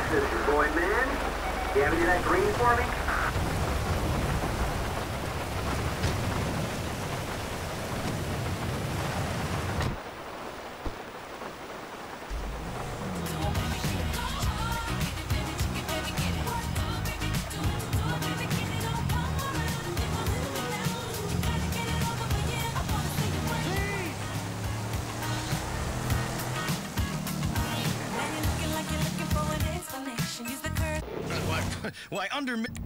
Texas, your boy, man. You have any of that green for me? Why, under me...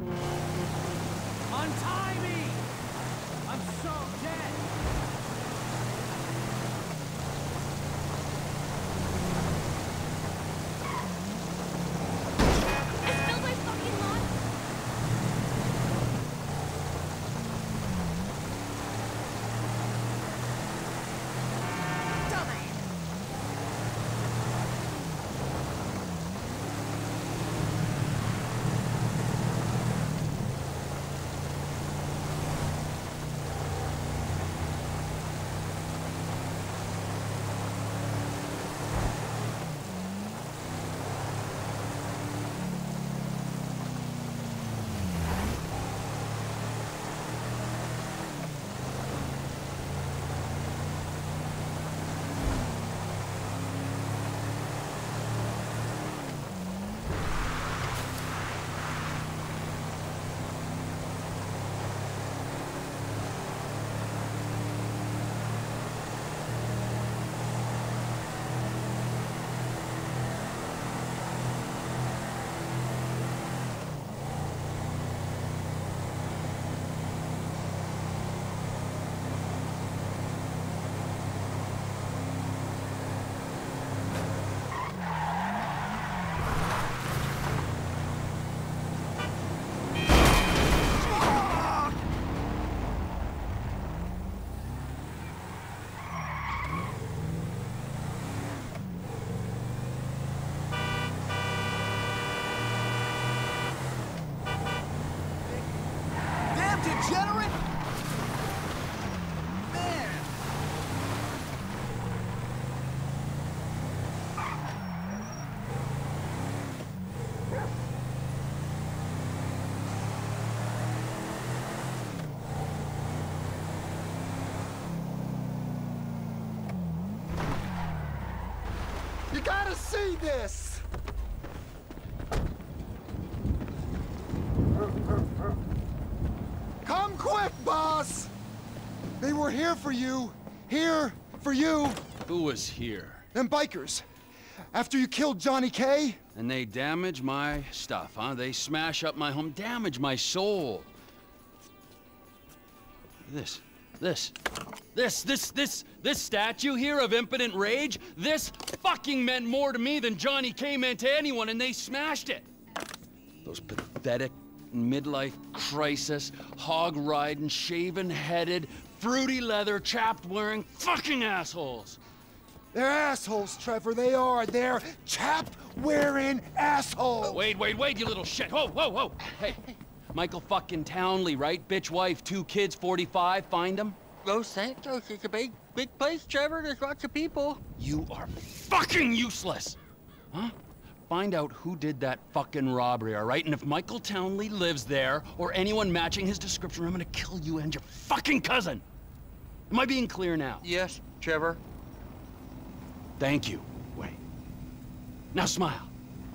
Untie me! I'm so dead! It's filled my fucking lawn! Dumbass! Degenerate! Man! You gotta see this! Come quick, boss! They were here for you. Here for you. Who was here? Them bikers. After you killed Johnny K. And they damage my stuff, huh? They smash up my home, damage my soul. This statue here of impotent rage, this fucking meant more to me than Johnny K meant to anyone, and they smashed it. Those pathetic midlife crisis, hog-riding, shaven-headed, fruity leather, chapped-wearing fucking assholes. They're assholes, Trevor. They are. They're chap-wearing assholes. Wait, you little shit. Whoa. Hey, Michael fucking Townley, right? Bitch wife, 2 kids, 45. Find him? Los Santos is a big place, Trevor. There's lots of people. You are fucking useless! Huh? Find out who did that fucking robbery, all right? And if Michael Townley lives there, or anyone matching his description, I'm gonna kill you and your fucking cousin! Am I being clear now? Yes, Trevor. Thank you. Wait. Now smile.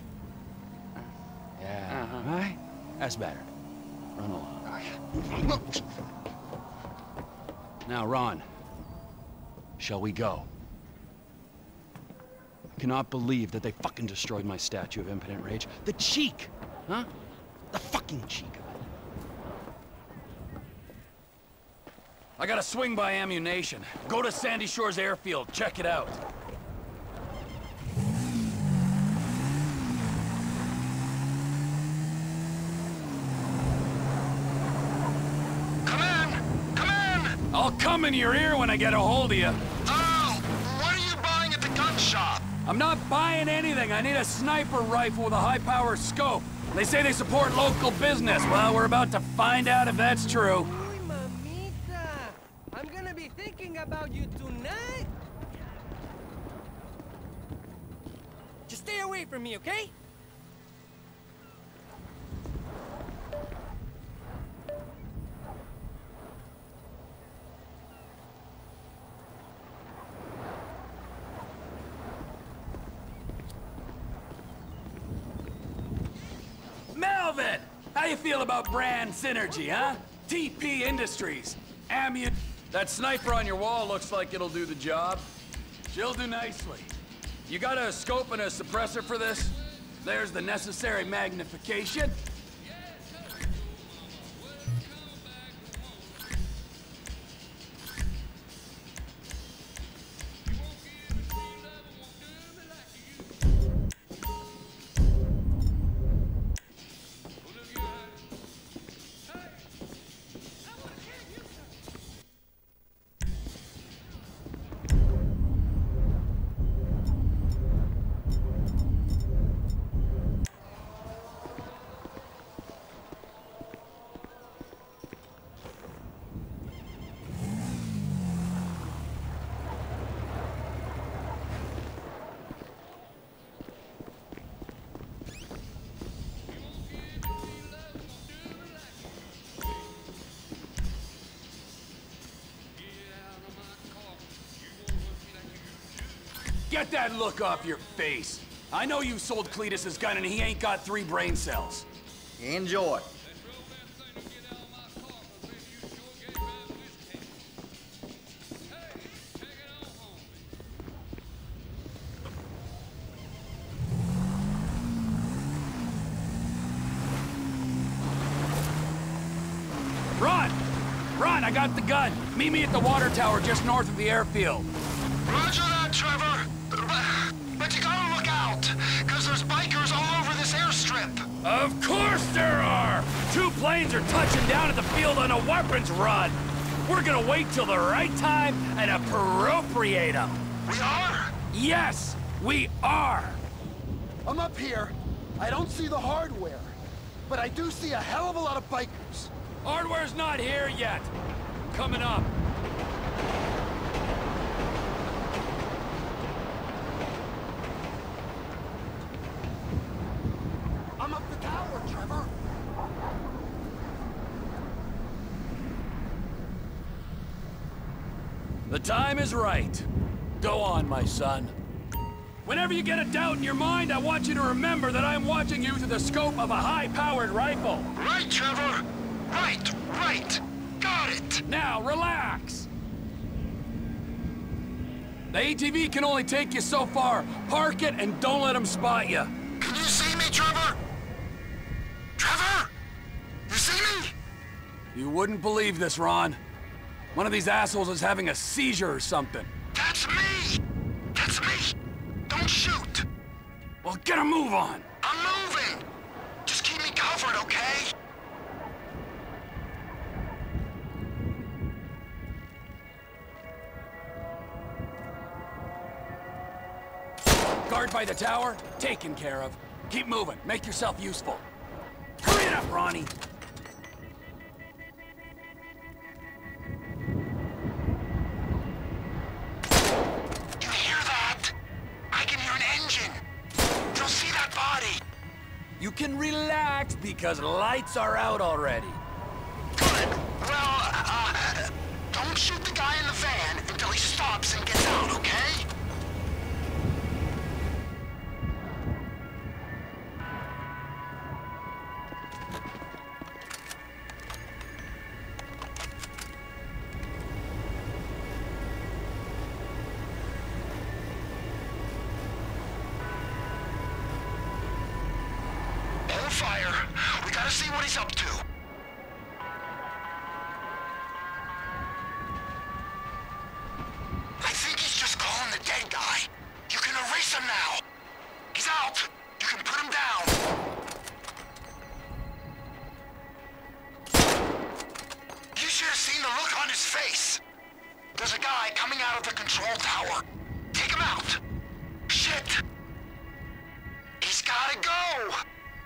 Yeah, right? That's better. Run along. Now, Ron. Shall we go? I cannot believe that they fucking destroyed my statue of impotent rage. The cheek! Huh? The fucking cheek of it. I gotta swing by ammunition. Go to Sandy Shores Airfield. Check it out. I'll come in your ear when I get a hold of you. Oh! What are you buying at the gun shop? I'm not buying anything. I need a sniper rifle with a high-power scope. They say they support local business. Well, we're about to find out if that's true. Uy, mamita. I'm gonna be thinking about you tonight. Just stay away from me, okay? How you feel about brand synergy, huh? TP Industries. That sniper on your wall looks like it'll do the job. She'll do nicely. You got a scope and a suppressor for this? There's the necessary magnification. Get that look off your face. I know you sold Cletus his gun and he ain't got 3 brain cells. Enjoy. Run! Run, I got the gun. Meet me at the water tower just north of the airfield. Roger that, Trevor. But you gotta look out, because there's bikers all over this airstrip. Of course there are! 2 planes are touching down at the field on a weapons run. We're gonna wait till the right time and appropriate them. We are? Yes, we are! I'm up here. I don't see the hardware, but I do see a hell of a lot of bikers. Hardware's not here yet. Coming up. I'm up the tower, Trevor. The time is right. Go on, my son. Whenever you get a doubt in your mind, I want you to remember that I'm watching you through the scope of a high-powered rifle. Right, Trevor. Right. Got it. Now, relax. The ATV can only take you so far. Park it and don't let them spot you. Can you see me, Trevor? Trevor? You see me? You wouldn't believe this, Ron. One of these assholes is having a seizure or something. That's me! That's me! Don't shoot! Well, get a move on. I'm moving! Just keep me covered, okay? Guard by the tower, taken care of. Keep moving, make yourself useful. Hurry it up, Ronnie. You hear that? I can hear an engine. You'll see that body. You can relax because lights are out already. Good. Well, don't shoot the guy in the van until he stops and gets out, okay? Hold fire. We gotta see what he's up to. I think he's just calling the dead guy. You can erase him now. He's out. You can put him down. You should have seen the look on his face. There's a guy coming out of the control tower. Take him out. Shit. He's gotta go.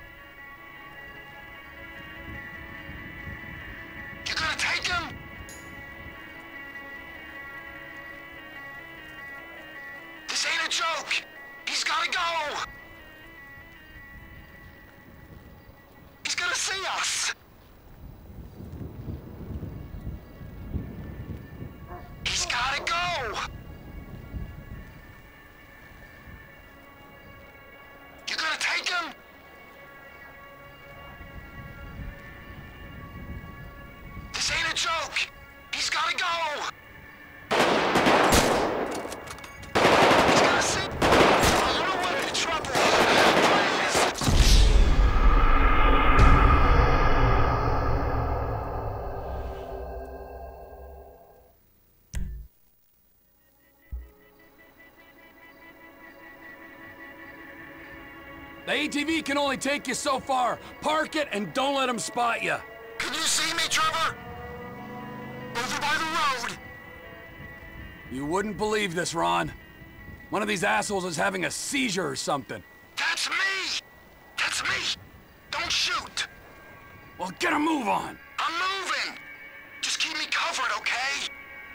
You gonna take him? This ain't a joke. He's gotta go. He's gonna see us. He's gotta go. You gonna take him? The ATV can only take you so far. Park it and don't let them spot you. Can you see me, Trevor? Over by the road. You wouldn't believe this, Ron. One of these assholes is having a seizure or something. That's me! That's me! Don't shoot! Well, get a move on. I'm moving! Just keep me covered, okay?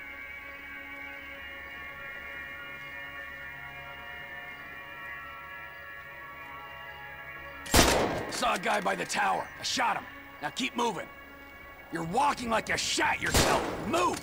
Saw a guy by the tower. I shot him. Now keep moving. You're walking like you shat yourself. Move!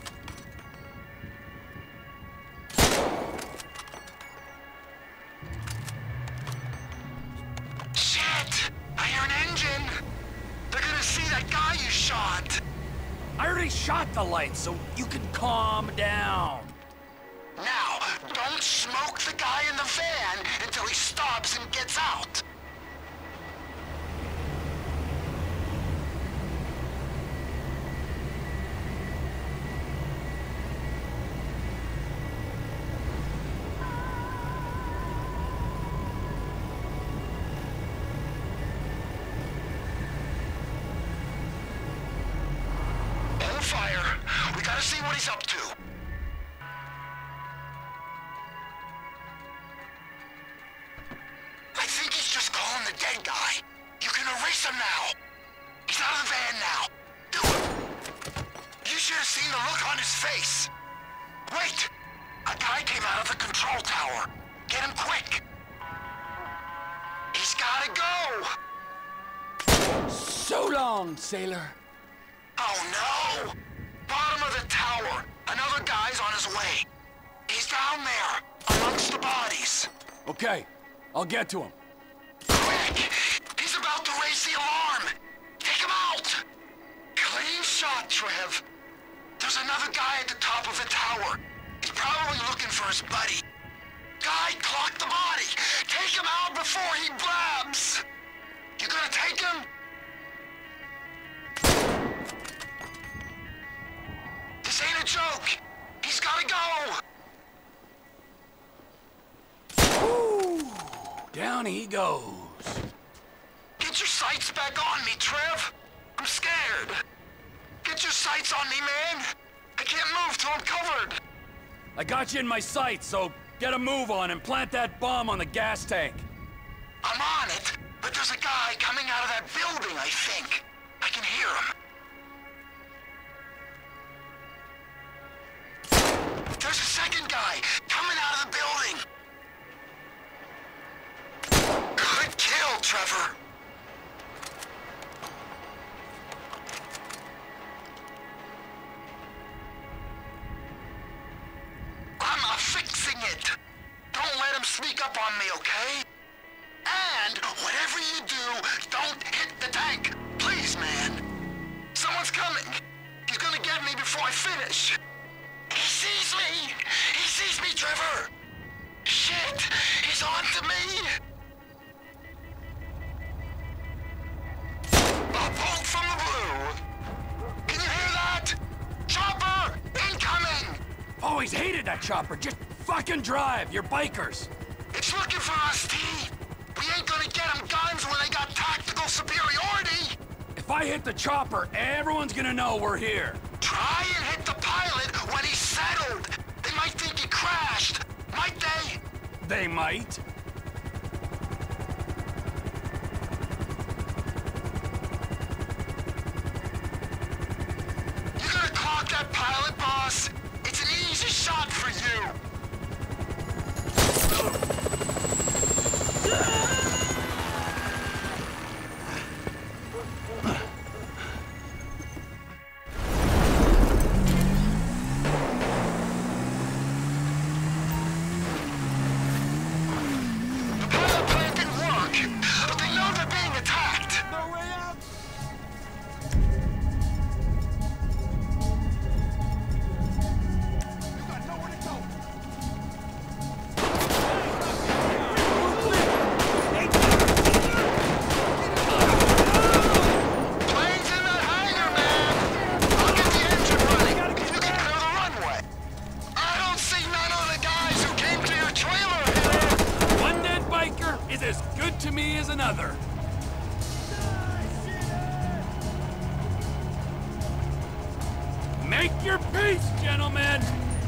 Shit! I hear an engine! They're gonna see that guy you shot! I already shot the lights, so you can calm down. Now, don't smoke the guy in the van until he stops and gets out. Hold fire. We gotta see what he's up to. I think he's just calling the dead guy. You can erase him now. He's out of the van now. Do it. You should have seen the look on his face. Wait! A guy came out of the control tower. Get him quick. He's gotta go. So long, sailor. Oh no! Bottom of the tower. Another guy's on his way. He's down there, amongst the bodies. Okay, I'll get to him. Quick! He's about to raise the alarm! Take him out! Clean shot, Trev. There's another guy at the top of the tower. He's probably looking for his buddy. Guy clocked the body! Take him out before he blabs! You gonna take him? This ain't a joke! He's gotta go! Ooh, down he goes. Get your sights back on me, Trev! I'm scared! Get your sights on me, man! I can't move till I'm covered! I got you in my sights, so get a move on and plant that bomb on the gas tank. I'm on it, but there's a guy coming out of that building, I think. I can hear him. There's a second guy coming out of the building. Good kill, Trevor. I'm fixing it. Don't let him sneak up on me, okay? And whatever you do, don't hit the tank. Please, man. Someone's coming. He's gonna get me before I finish. He sees me! He sees me, Trevor! Shit! He's on to me! A bolt from the blue! Can you hear that? Chopper! Incoming! Always hated that chopper. Just fucking drive. You're bikers. It's looking for us, T! We ain't gonna get them guns when they got tactical superiority! If I hit the chopper, everyone's gonna know we're here. Try and hit the pilot when he's settled! They might think he crashed! Might they? They might. You gonna clock that pilot, boss? It's an easy shot for you! good to me as another. Make your peace, gentlemen!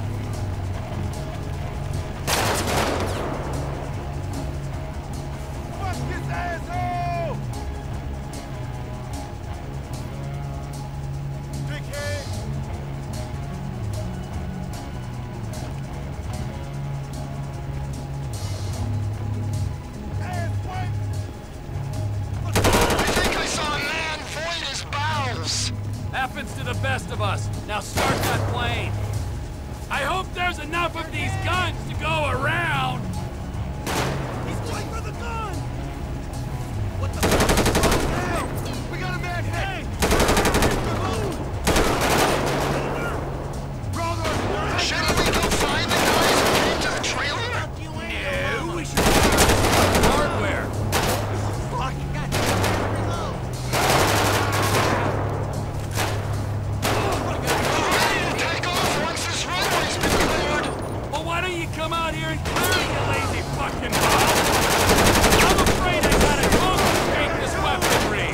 Fuck this asshole! Big head! Ass white! I think I saw a man void his bowels. Happens to the best of us. Now start that plane. I hope there's enough of these guns to go around. He's going for the gun! What the fuck is wrong now? We got a man hit! Shouldn't we go find the guys who came to the trailer? No, we should the hardware. Take off once this runway's been cleared. Well, why don't you come out here and clear it, you lazy fucking bum? I'm afraid I gotta confiscate this weaponry.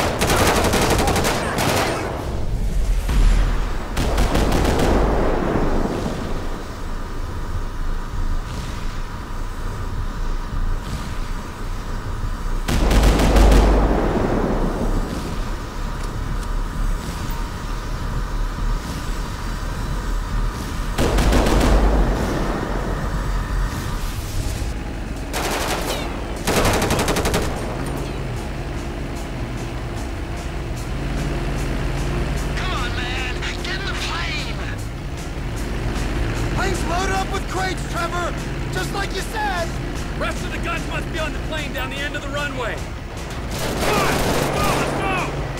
Come on, man. Get in the plane. Plane's loaded up with crates, Trevor! Just like you said! Rest of the guns must be on the plane down the end of the runway. Come on! Let's go!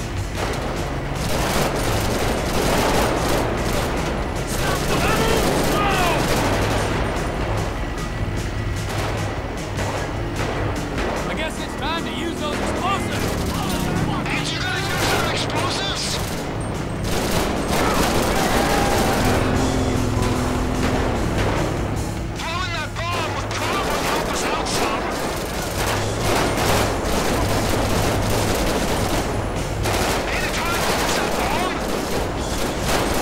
I guess it's time to use those explosives. Ain't you gonna use our explosives? Throwing that bomb would probably help us out some. Ain't it time to use that bomb?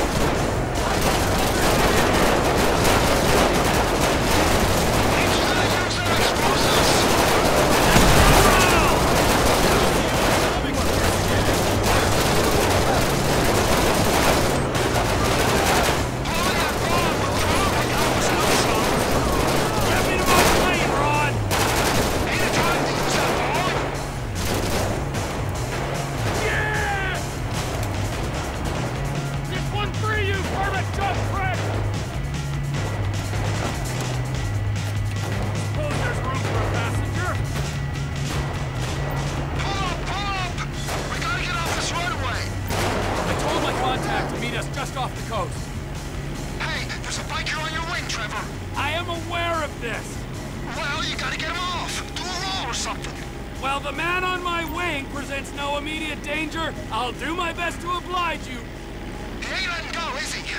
Ain't you gonna use our explosives? Throwing that bomb would probably help us out some. Get me to my plane, Ron! Ain't it time to use that bomb? Yeah! This one's for you, Kermit Jump Trick! Suppose there's room for a passenger? Pull up! We gotta get off this runway. I told my contact to meet us just off the coast. Hey, there's a biker on your wing, Trevor. I am aware of this. Well, you gotta get him off. Do a roll or something. While the man on my wing presents no immediate danger, I'll do my best to oblige you. He ain't letting go, is he?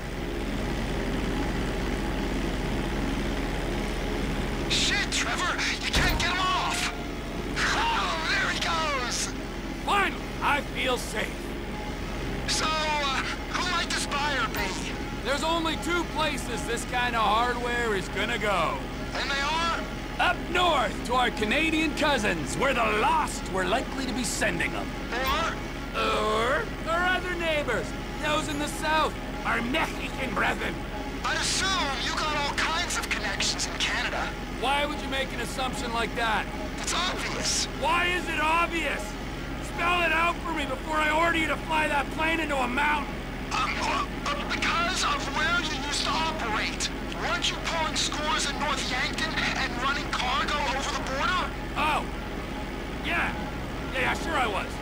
Shit, Trevor, you can't get him off. Oh, there he goes. Finally, I feel safe. So, who might this buyer be? There's only two places this kind of hardware is gonna go. And they are? Up north to our Canadian cousins, where the lost were likely to be sending them. Or our other neighbors, those in the south, our Mexican brethren. I'd assume you got all kinds of connections in Canada. Why would you make an assumption like that? It's obvious. Why is it obvious? Spell it out for me before I order you to fly that plane into a mountain. Because of where you used to operate. Weren't you pulling scores in North Yankton and running cargo over the border? Oh. Yeah, sure I was.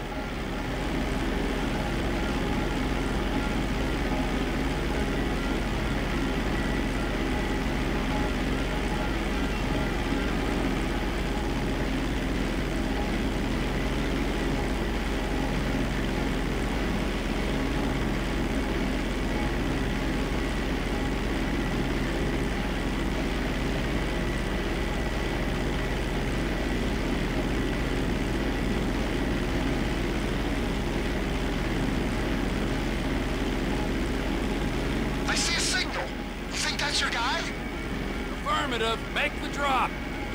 Affirmative. Make the drop.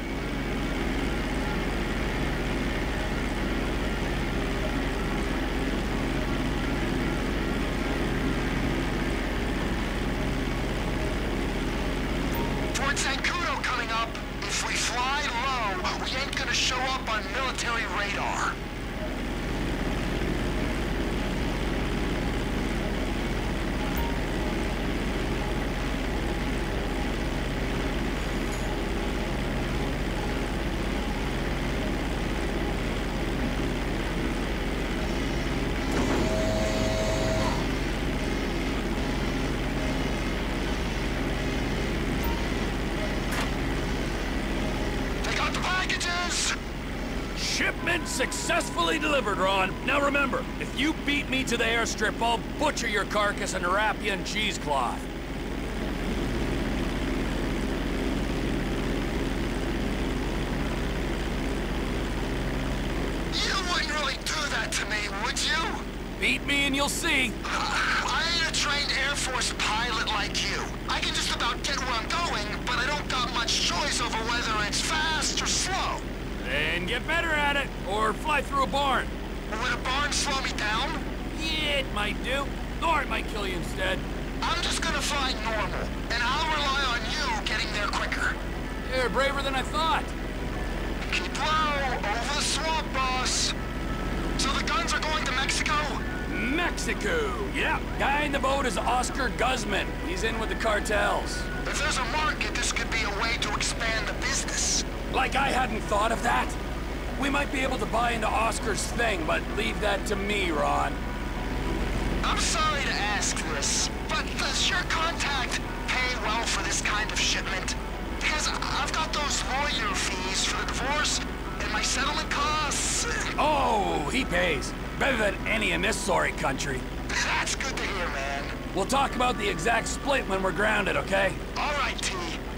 Fort Zancudo coming up. If we fly low, we ain't gonna show up on military radar. Shipment successfully delivered, Ron. Now remember, if you beat me to the airstrip, I'll butcher your carcass and wrap you in cheesecloth. You wouldn't really do that to me, would you? Beat me and you'll see. I ain't a trained Air Force pilot like you. I can just about get where I'm going, but I don't got much choice over whether it's fast or slow. Then get better at it, or fly through a barn. Would a barn slow me down? Yeah, it might do. Or it might kill you instead. I'm just gonna fly normal, and I'll rely on you getting there quicker. You're braver than I thought. Keep low, over the swamp, boss. So the guns are going to Mexico? Mexico! Yeah, guy in the boat is Oscar Guzman. He's in with the cartels. If there's a market, this could be a way to expand the business. Like I hadn't thought of that. We might be able to buy into Oscar's thing, but leave that to me, Ron. I'm sorry to ask this, but does your contact pay well for this kind of shipment? Because I've got those lawyer fees for the divorce and my settlement costs. Oh, he pays. Better than any in this sorry country. That's good to hear, man. We'll talk about the exact split when we're grounded, okay? All right, T.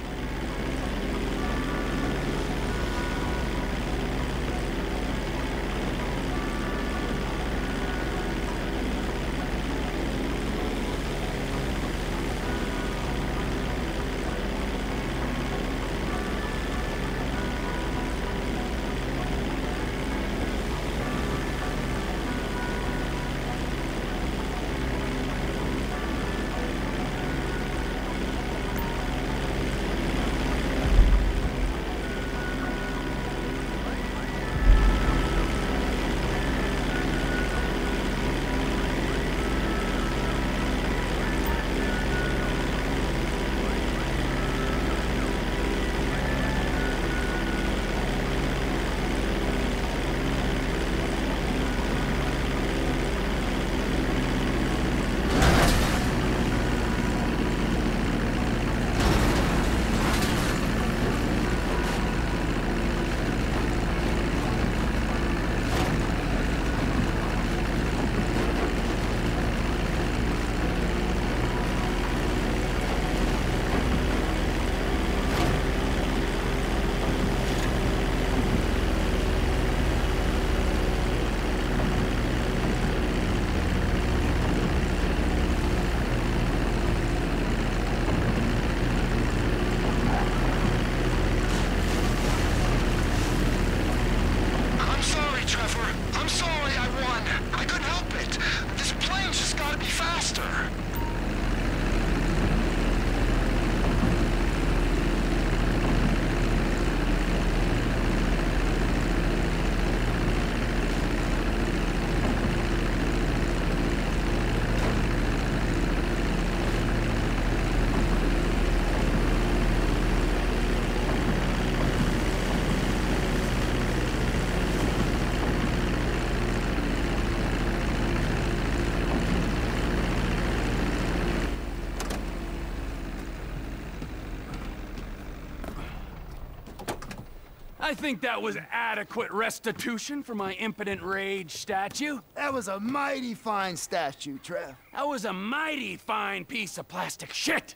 I think that was adequate restitution for my impotent rage statue. That was a mighty fine statue, Trev. That was a mighty fine piece of plastic shit.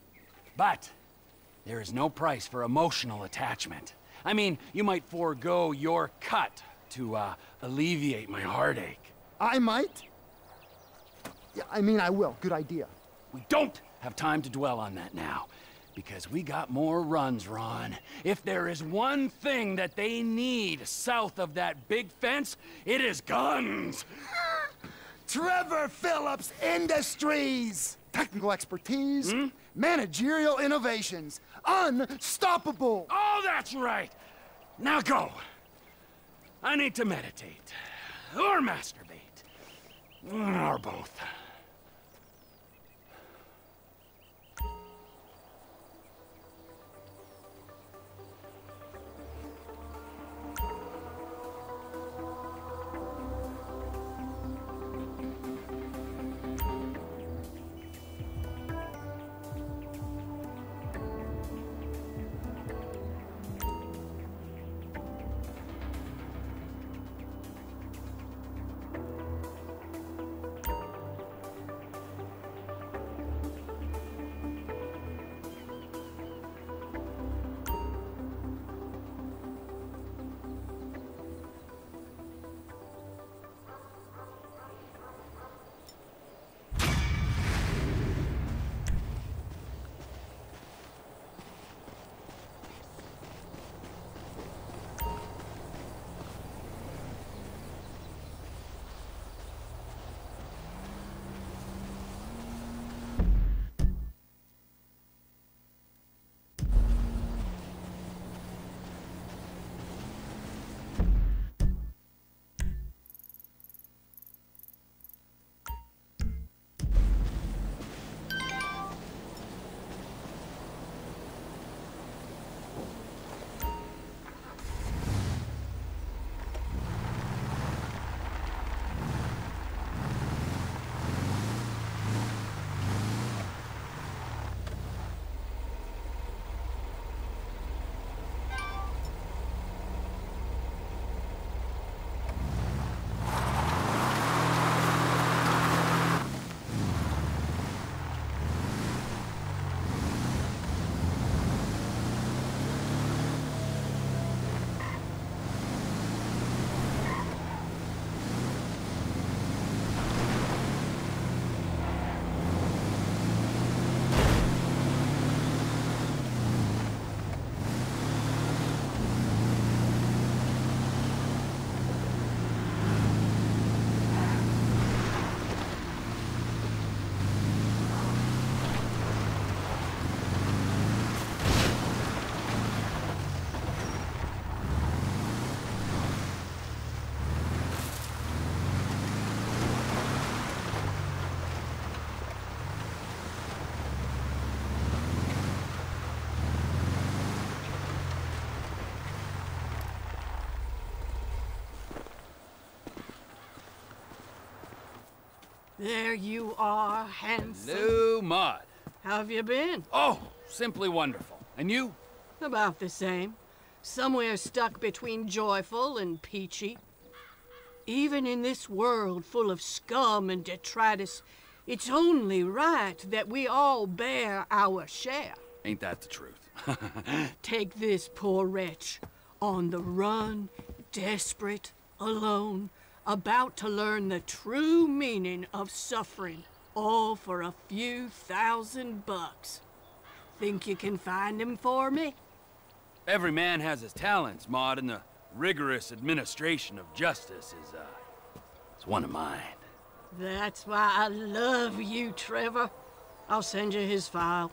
But there is no price for emotional attachment. I mean, you might forego your cut to alleviate my heartache. I might? Yeah, I mean, I will. Good idea. We don't have time to dwell on that now. Because we got more runs, Ron. If there is one thing that they need south of that big fence, it is guns! Trevor Phillips Industries! Technical expertise, managerial innovations, unstoppable! Oh, that's right! Now go! I need to meditate. Or masturbate. Or both. There you are, handsome. Hello, Maud. How have you been? Oh, simply wonderful. And you? About the same. Somewhere stuck between joyful and peachy. Even in this world full of scum and detritus, it's only right that we all bear our share. Ain't that the truth? Take this poor wretch, on the run, desperate, alone, about to learn the true meaning of suffering, all for a few $1,000. Think you can find him for me? Every man has his talents, Maud, and the rigorous administration of justice is one of mine. That's why I love you, Trevor. I'll send you his file.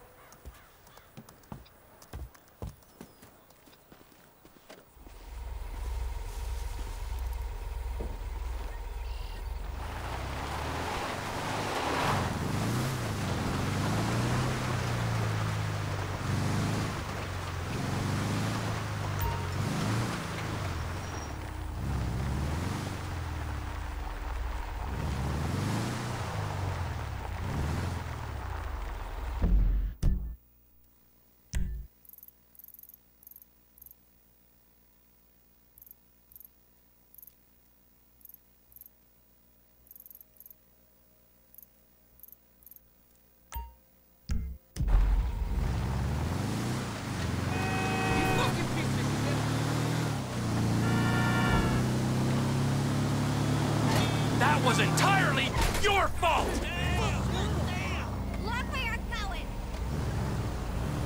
That was entirely your fault! Look where you're going!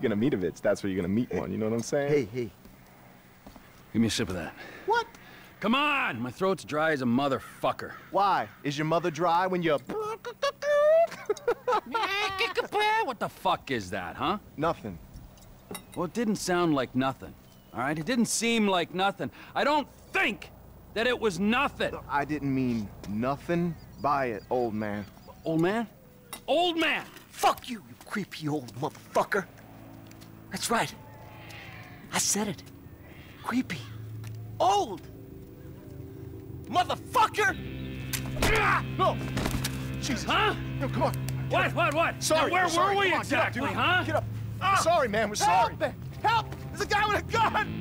gonna meet a bitch, that's where you're gonna meet one. You know what I'm saying? Hey. Give me a sip of that. What? Come on! My throat's dry as a motherfucker. Why? Is your mother dry when you're... What the fuck is that, huh? Nothing. Well, it didn't sound like nothing, all right? It didn't seem like nothing. I don't think that it was nothing. I didn't mean nothing by it, old man. Old man? Old man! Fuck you, you creepy old motherfucker. That's right. I said it. Creepy. Old. Motherfucker! No! Jesus. Huh? No, come on. What? Sorry. Now, where sorry. were we Come on, exactly, get up, dude. huh? Get up. Sorry, man. We're sorry. Help! There's a guy with a gun!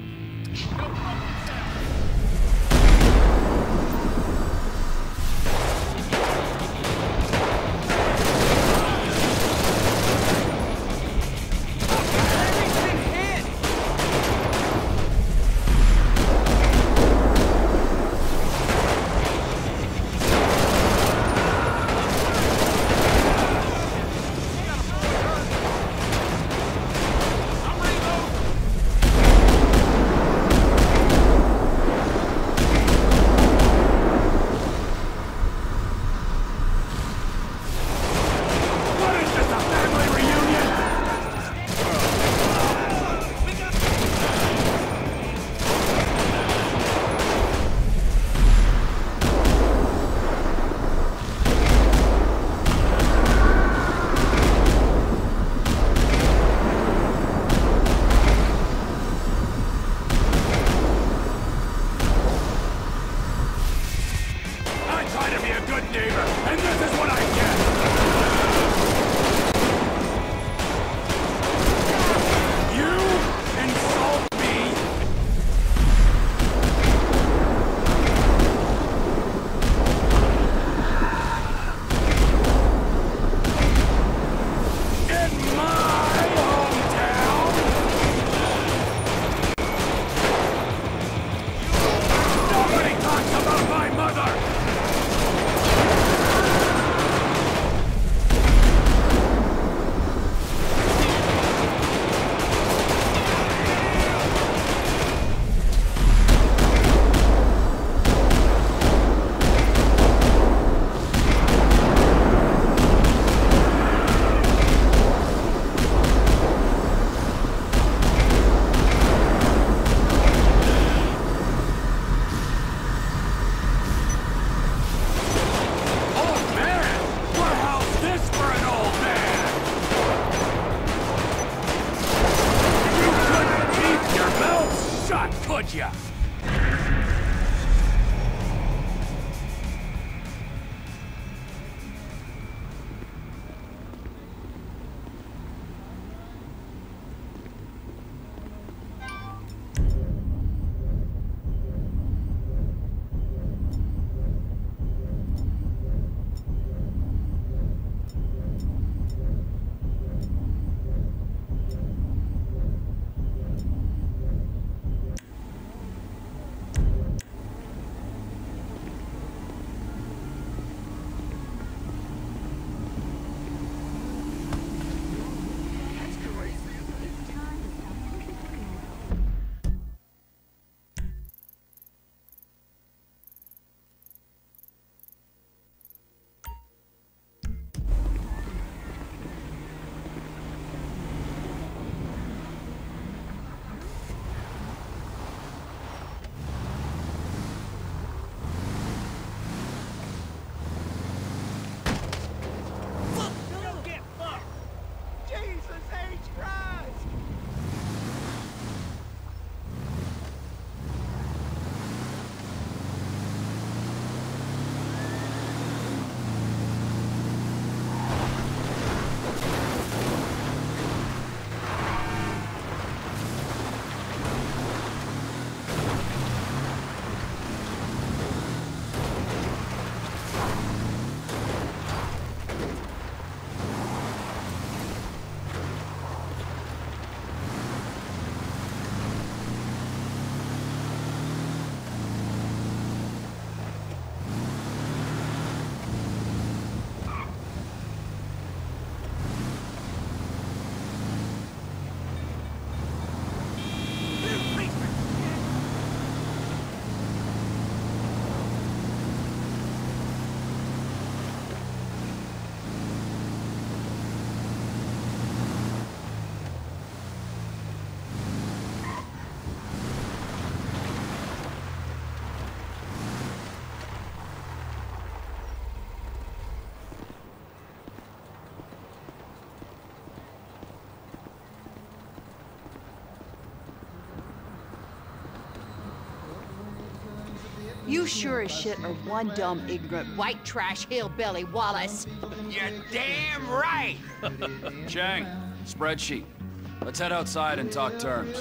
You sure as shit are one dumb, ignorant, white trash hillbilly, Wallace. You're damn right! Chang, spreadsheet. Let's head outside and talk terms.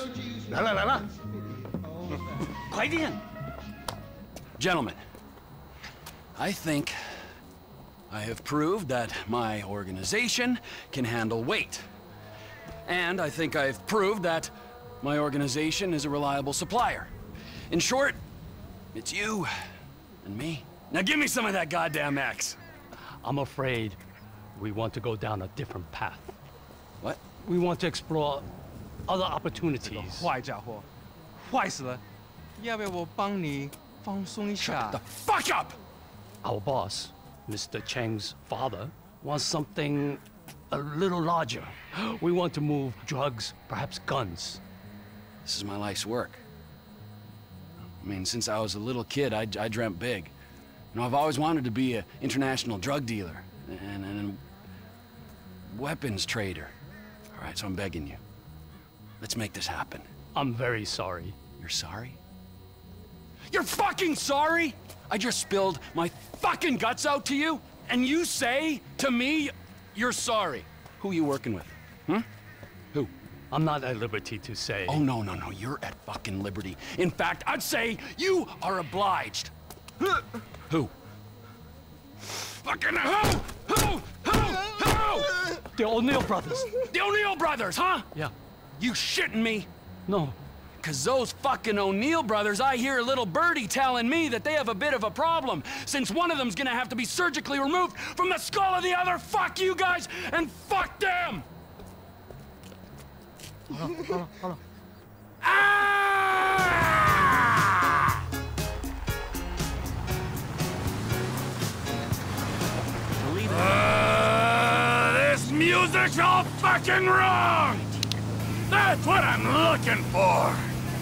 Gentlemen, I think I have proved that my organization can handle weight. And I think I've proved that my organization is a reliable supplier. In short, it's you and me. Now give me some of that goddamn X. I'm afraid we want to go down a different path. What? We want to explore other opportunities. 坏家伙，坏死了！要不要我帮你放松一下 Shut the fuck up! Our boss, Mr. Chang's father, wants something a little larger. We want to move drugs, perhaps guns. This is my life's work. I mean, since I was a little kid, I dreamt big. You know, I've always wanted to be an international drug dealer and weapons trader. All right, so I'm begging you. Let's make this happen. I'm very sorry. You're sorry? You're fucking sorry? I just spilled my fucking guts out to you, and you say to me, you're sorry. Who are you working with? Hmm? Who? I'm not at liberty to say. Oh, no, no, no. You're at fucking liberty. In fact, I'd say you are obliged. Who? Fucking who? Who? The O'Neill brothers. The O'Neill brothers, huh? Yeah. You shitting me? No. Cause those fucking O'Neill brothers, I hear a little birdie telling me that they have a bit of a problem, since one of them's gonna have to be surgically removed from the skull of the other. Fuck you guys, and fuck them! Hold on. Ah! This music's all fucking wrong! That's what I'm looking for!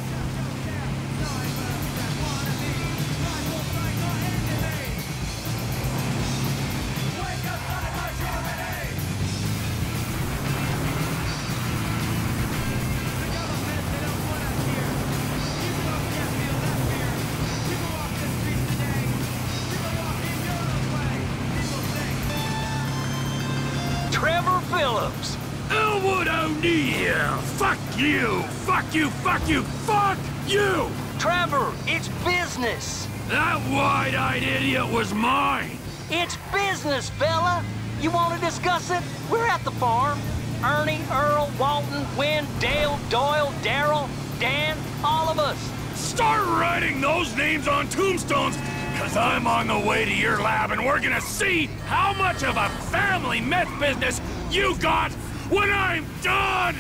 Trevor Phillips. Elwood O'Neill! Fuck you! Fuck you! Fuck you! Fuck you! Trevor, it's business. That wide-eyed idiot was mine! It's business, fella. You want to discuss it? We're at the farm. Ernie, Earl, Walton, Wynn, Dale, Doyle, Darrell, Dan, all of us. Start writing those names on tombstones, cause I'm on the way to your lab and we're gonna see how much of a family meth business you got when I'm done!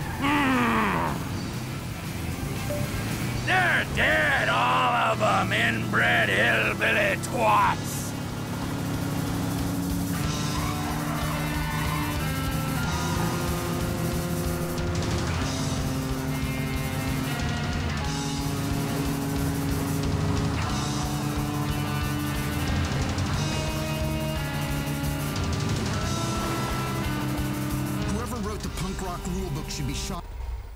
They're dead, all of them, inbred hillbilly twats! Whoever wrote the punk rock rulebook should be shot.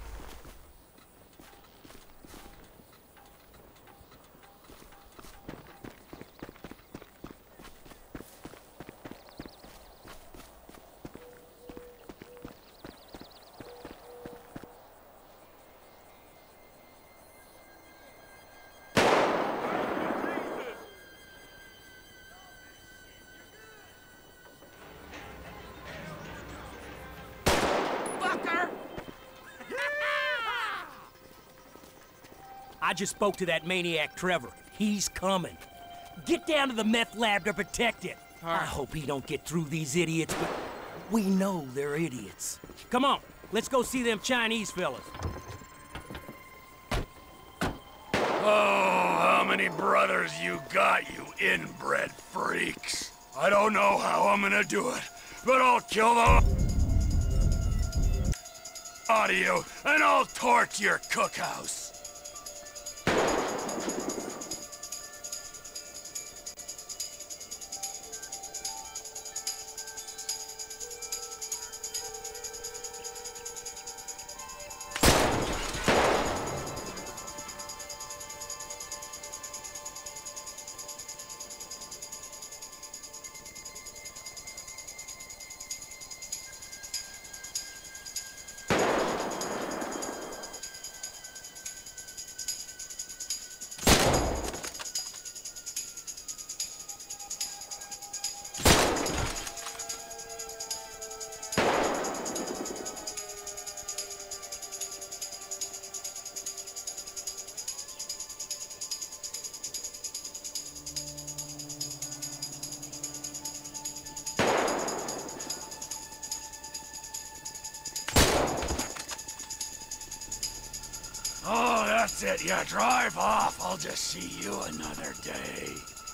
I just spoke to that maniac Trevor. He's coming. Get down to the meth lab to protect it. I hope he don't get through these idiots, but we know they're idiots. Come on, let's go see them Chinese fellas. Oh, how many brothers you got, you inbred freaks? I don't know how I'm gonna do it, but I'll kill the out of you, and I'll torch your cookhouse. That's it, yeah, drive off. I'll just see you another day.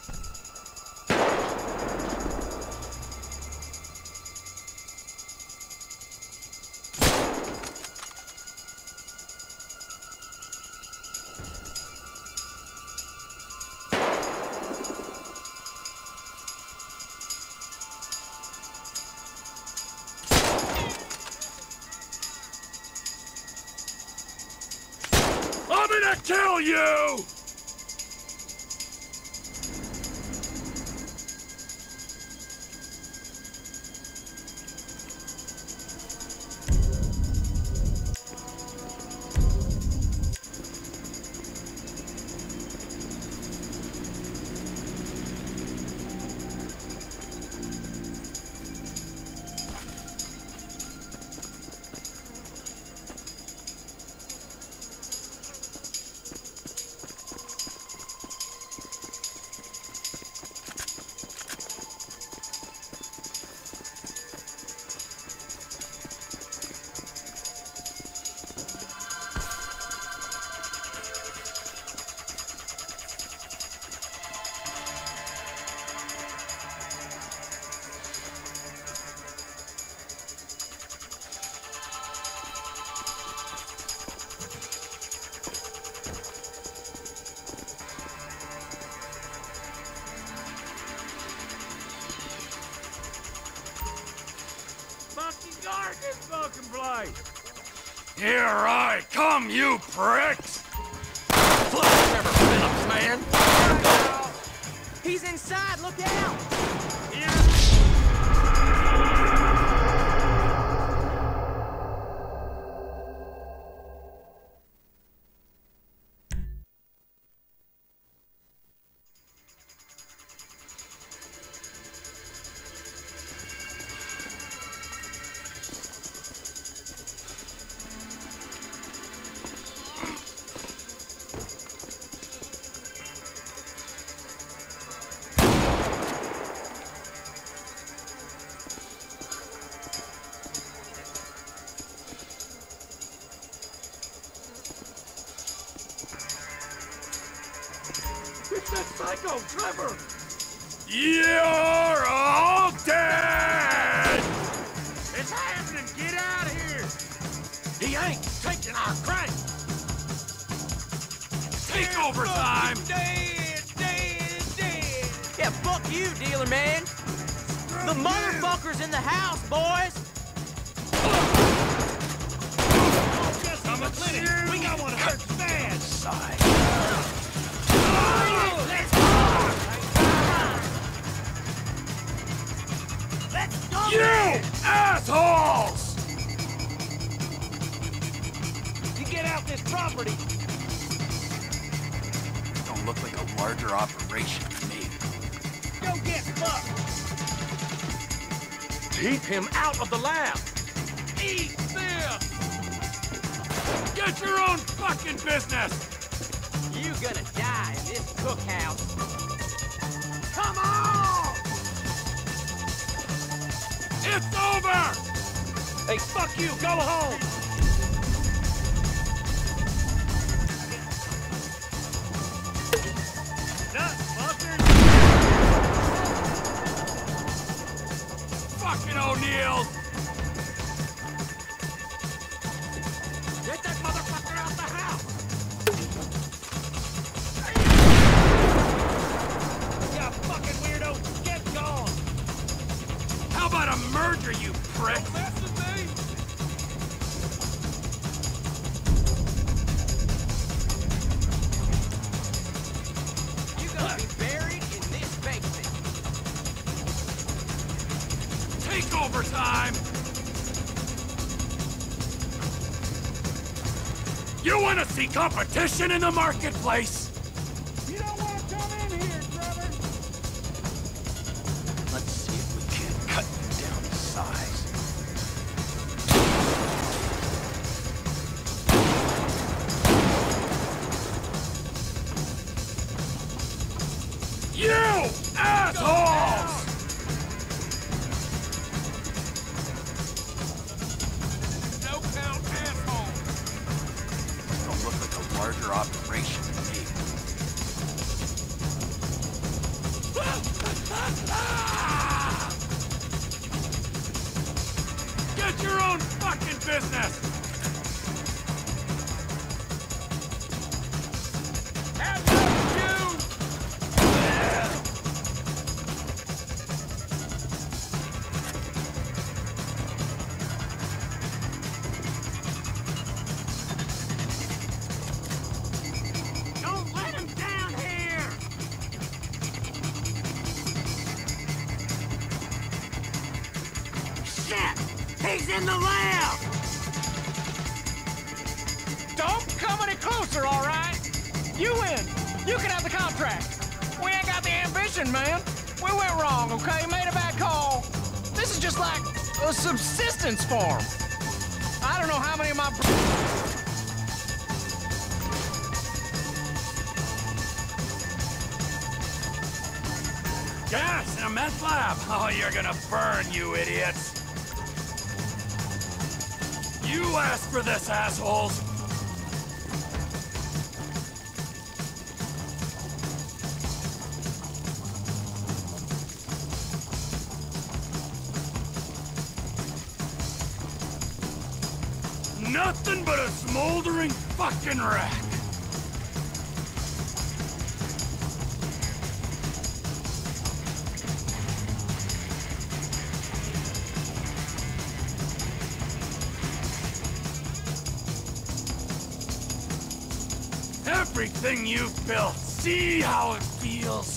I'm gonna kill you! Guard this fucking place! Here I come, you pricks! Look, Trevor Phillips, man! He's inside, look out! It's that psycho, Trevor! You're all dead! It's happening! Get out of here! He ain't taking our crank! Take over time! Dead! Yeah, fuck you, dealer man! The motherfucker's in the house, boys! I'm a clinic! We got one hurt bad! Side. Let's go! You assholes! You get out this property! Don't look like a larger operation to me. Go get fucked! Keep him out of the lab! Eat this! Get your own fucking business! You gonna die in this cookhouse! Come on! It's over! Hey, fuck you! Go home! Fucking O'Neills! Get that motherfucker out the house! You fucking weirdo! Get gone! How about a merger, you prick? Don't mess with me! You're gonna be buried in this basement! Take over time! You want to see competition in the marketplace? You don't want to come in here, Trevor! Let's see if we can't cut you down to size. You assholes! No count asshole! Don't look like a larger operation than me. Get your own fucking business! He's in the lab! Don't come any closer, all right? You win. You can have the contract. We ain't got the ambition, man. We went wrong, okay? Made a bad call. This is just like a subsistence farm. I don't know how many of my... Gas in a meth lab! Oh, you're gonna burn, you idiots! You asked for this, assholes! Nothing but a smoldering fucking wreck! Everything you've built, see how it feels?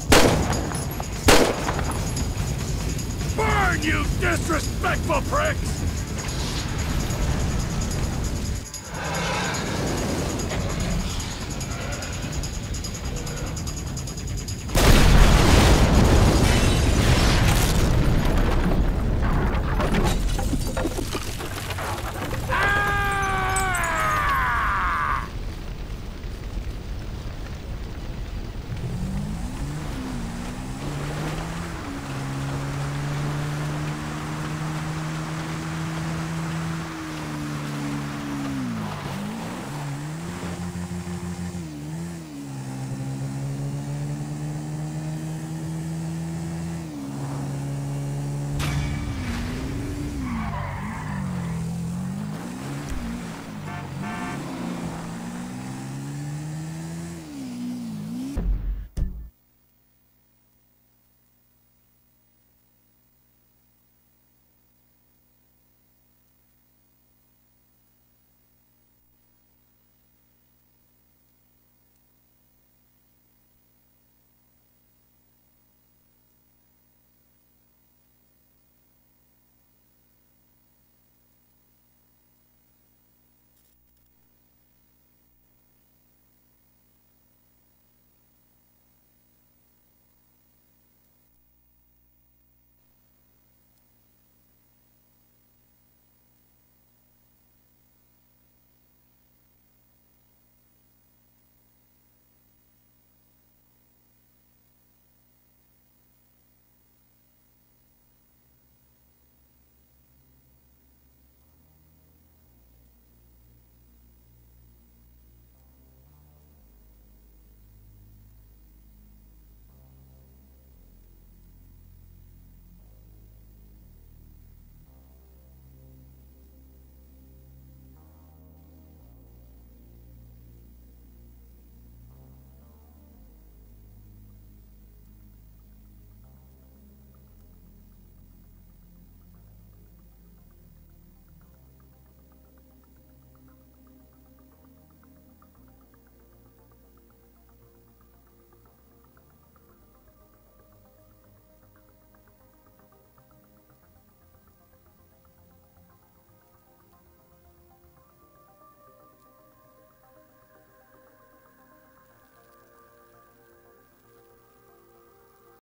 You disrespectful pricks!